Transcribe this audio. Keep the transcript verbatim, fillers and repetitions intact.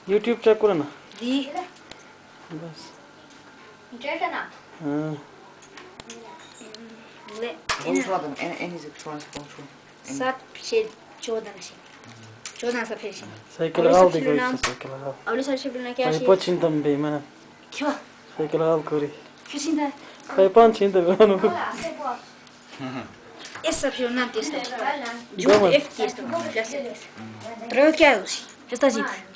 YouTube check करो ना दी बस इंटरनेट ना हाँ ले Control en en is a transport. सात से चौदह से चौदह से फिर से साइकिल गाल दी कोई साइकिल गाल अवली साइकिल बिना क्या कोई पचिन तम बे मना क्यों साइकिल गाल कोरी क्यों चिंता कोई पांच चिंता गानो Essa più non ti sto. Giù F ti sto. Provo chiaro. Che sta zitto.